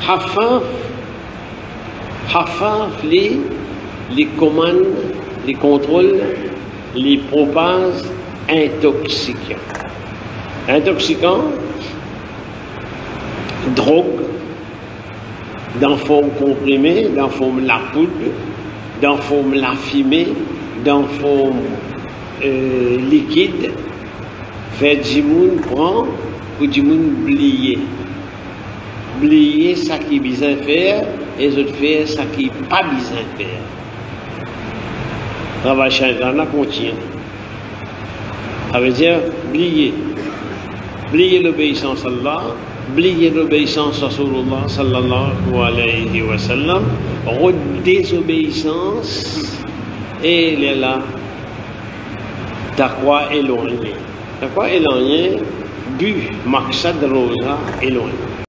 Hafaf les commandes, les contrôles, les propage intoxicants. Intoxicants, drogue, dans forme comprimée, dans forme la poudre, dans forme la fumée, dans forme liquide, fait du monde prend pour du monde oublier. Oublier ça qui est besoin de faire et les autres faire ça qui n'est pas besoin de faire. Travail changement continue. Ça veut dire oublier. Oublier l'obéissance à Allah, oublier l'obéissance à Rasulullah sallallahu alayhi wa sallam, désobéissance et il est là. Taqwa éloigné. Taqwa éloigné, but, maqsad rosa éloigné.